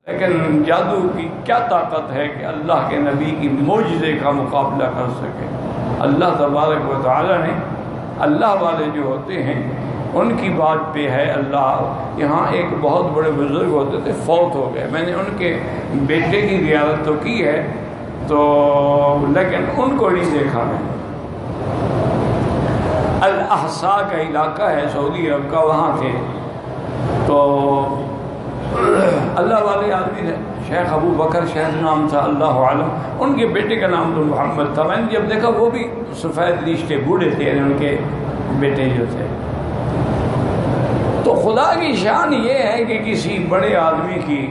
لیکن جادو کی کیا طاقت ہے کہ اللہ کے نبی کی معجزے کا مقابلہ کر سکے؟ اللہ تبارک و تعالی نے، اللہ والے جو ہوتے ہیں ان کی بات پہ ہے اللہ۔ یہاں ایک بہت بڑے بزرگ ہوتے تھے، فوت ہو گئے، میں نے ان کے بیٹے کی زیارت تو کی ہے تو لیکن ان کو نہیں دیکھا میں۔ الاحساء کا علاقہ ہے سعودی عرب کا، وہاں تھے تو اللہ والے آدمی تھے، شیخ ابو بکر شیخ نام تھا، اللہ عالم، ان کے بیٹے کا نام تو محمد تھا۔ میں نے جب دیکھا وہ بھی سفید ریشتے بوڑھے تھے، ان کے بیٹے جو تھے۔ تو خدا کی شان یہ ہے کہ کسی بڑے آدمی کی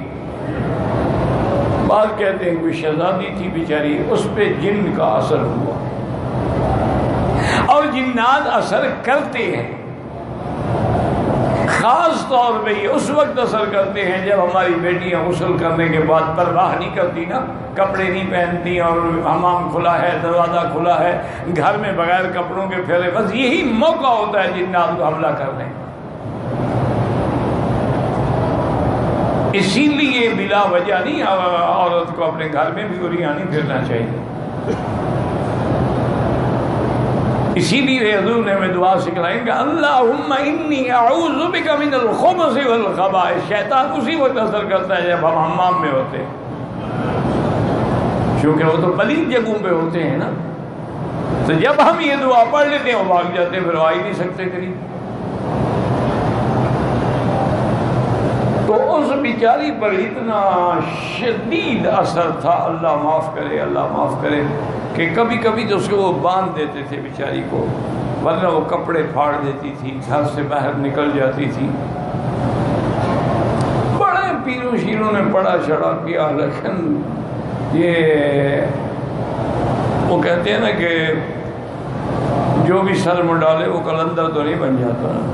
بات کہتے ہیں کوئی شہزادی تھی بیچاری، اس پہ جن کا اثر ہوا، اور جنات اثر کرتے ہیں، خاص طور پہ یہ اس وقت اثر کرتے ہیں جب ہماری بیٹیاں غسل کرنے کے بعد پرواہ نہیں کرتی نا، کپڑے نہیں پہنتی اور حمام کھلا ہے، دروازہ کھلا ہے، گھر میں بغیر کپڑوں کے پھیلے، بس یہی موقع ہوتا ہے جنات کو حملہ کرنے۔ اسی لیے بلا وجہ نہیں عورت کو اپنے گھر میں بھی عریانی پھرنا چاہیے۔ اسی لیے حضور نے ہمیں دعا سکھلائیں گے، اللہم انی اعوذ بک من الخبث والخبائث۔ شیطان اسی وقت اثر کرتا ہے جب ہم حمام میں ہوتے ہیں، کیونکہ وہ تو پلید جگہوں پہ ہوتے ہیں نا، تو جب ہم یہ دعا پڑھ لیتے ہیں وہ بھاگ جاتے ہیں، پھر آ ہی نہیں سکتے قریب۔ تو اس بیچاری پر اتنا شدید اثر تھا، اللہ معاف کرے، اللہ معاف کرے، کہ کبھی کبھی تو اس کو وہ باندھ دیتے تھے بیچاری کو، ورنہ وہ کپڑے پھاڑ دیتی تھی، گھر سے باہر نکل جاتی تھی۔ بڑے پیروں شیروں نے پڑا چڑھا کیا، لیکن یہ وہ کہتے ہیں نا کہ جو بھی سر میں ڈالے وہ کلندر تو نہیں بن جاتا نا۔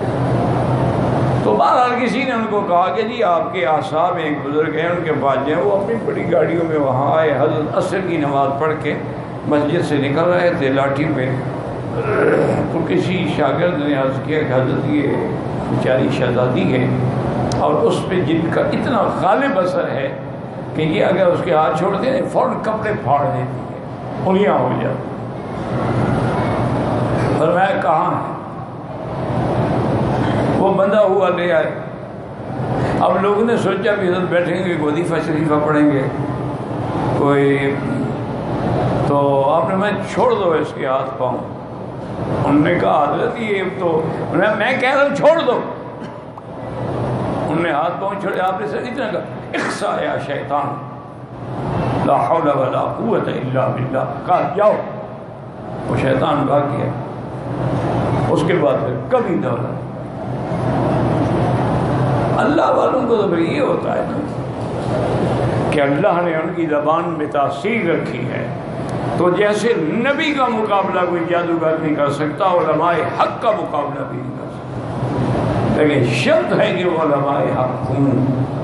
تو بہرحال کسی نے ان کو کہا کہ جی آپ کے اصحاب ایک بزرگ ہیں، ان کے پاس جائیں۔ وہ اپنی بڑی گاڑیوں میں وہاں آئے، حضرت عصر کی نماز پڑھ کے مسجد سے نکل رہے تھے لاٹھی پہ، تو کسی شاگرد نے عرض کیا کہ حضرت یہ بیچاری شہزادی ہے اور اس پہ جن کا اتنا غالب اثر ہے کہ یہ اگر اس کے ہاتھ چھوڑتے ہیں فوراً کپڑے پھاڑ دیتی ہے، انگلیاں ہو جاتی۔ فرمایا کہاں ہے؟ وہ بندہ ہوا لے آئے۔ اب لوگوں نے سوچا کہ حضرت بیٹھیں گے، وظیفہ شریفہ پڑھیں گے کوئی، تو آپ نے میں چھوڑ دو اس کے ہاتھ پاؤں۔ انہوں نے کہا حضرت یہ تو میں کہہ رہا ہوں چھوڑ دو۔ انہوں نے ہاتھ پاؤں چھوڑے، آپ نے سر اتنا کہا اخسا یا شیطان لا حول ولا قوت الا باللہ، کہا جاؤ۔ وہ شیطان بھاگ گیا۔ اس کے بعد پھر کبھی دولت۔ اللہ والوں کو تو پھر یہ ہوتا ہے نا کہ اللہ نے ان کی زبان میں تاثیر رکھی ہے، تو جیسے نبی کا مقابلہ کوئی جادوگر نہیں کر سکتا، علماء حق کا مقابلہ بھی نہیں کر سکتا، لیکن شرط ہے کہ وہ علماء حق ہوں۔